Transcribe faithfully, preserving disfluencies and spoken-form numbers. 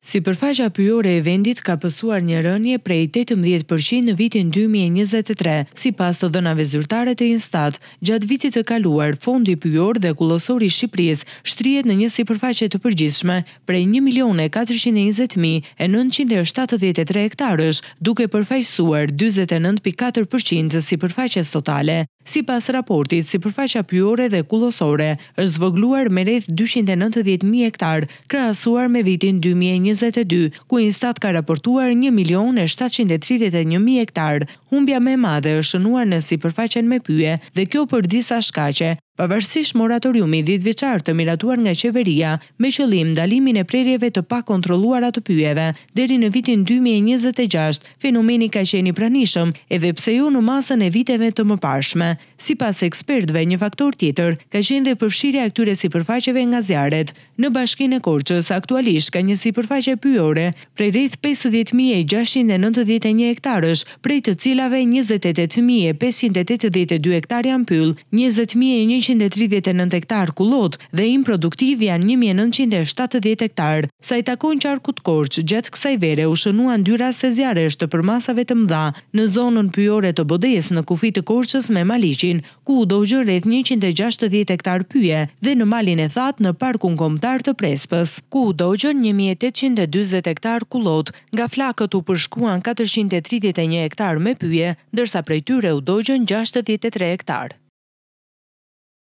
Sipërfaqja pyjore e vendit ka pësuar një rënje prej tetëmbëdhjetë përqind në vitin dy mijë e njëzet e tre, sipas të dhënave zyrtare të Instat. Gjatë vitit të kaluar, fondi pyjor dhe kullosor i Shqipërisë shtrihet në një sipërfaqe të përgjithshme prej një milion e katërqind e njëzet mijë e nëntëqind e shtatëdhjetë e tre hektarësh, duke përfaqësuar dyzet e nëntë pikë katër përqind të sipërfaqes totale. Sipas raportit, sipërfaqja pyjore dhe kullosore është zvogëluar me rreth dyqind e nëntëdhjetë mijë hektar, krahasuar me vitin dy mijë e njëzet e dy, ku Instat ka raportuar një milion e shtatëqind e tridhjetë e një mijë hektar. Humbja më e madhe është shënuar në sipërfaqen me pyje, dhe kjo për disa shkaqe. Pavarësisht moratoriumit dhjetëvjeçar të miratuar nga qeveria me qëllim ndalimin e prerjeve të pakontrolluara të pyjeve, deri në vitin dy mijë e njëzet e gjashtë, fenomeni ka qenë i pranishëm, edhe pse jo në masën e viteve të mëparshme. Sipas ekspertëve, një faktor tjetër ka qenë dhe përfshirja e këtyre sipërfaqeve nga zjarret. Në Bashkinë e Korçës aktualisht ka një sipërfaqe pyjore prej rreth pesëdhjetë mijë e gjashtëqind e nëntëdhjetë e një hektarësh, prej të cilave njëzet e tetë mijë e pesëqind e tetëdhjetë e dy hektar janë pyll, njëzet mijë e njëqind e tridhjetë e nëntë hektar kullot dhe improduktiv janë një mijë e nëntëqind e shtatëdhjetë hektar. Sa i takon qarkut Korç, gjatë kësaj vere u shënuan dy raste zjarresh të përmasave të mëdha në zonën pyjore të Bodes në kufi të Korçës me Maliqin, ku u dogjën rreth njëqind e gjashtëdhjetë hektar pyje, dhe në malin e thatë në parkun kombëtar të Prespës, ku u dogjën një mijë e tetëqind e dyzet hektar kullot. Nga flakët u përshkruan katërqind e tridhjetë e një hektar me pyje, ndërsa prej tyre u dogjën gjashtëdhjetë e tre hektar.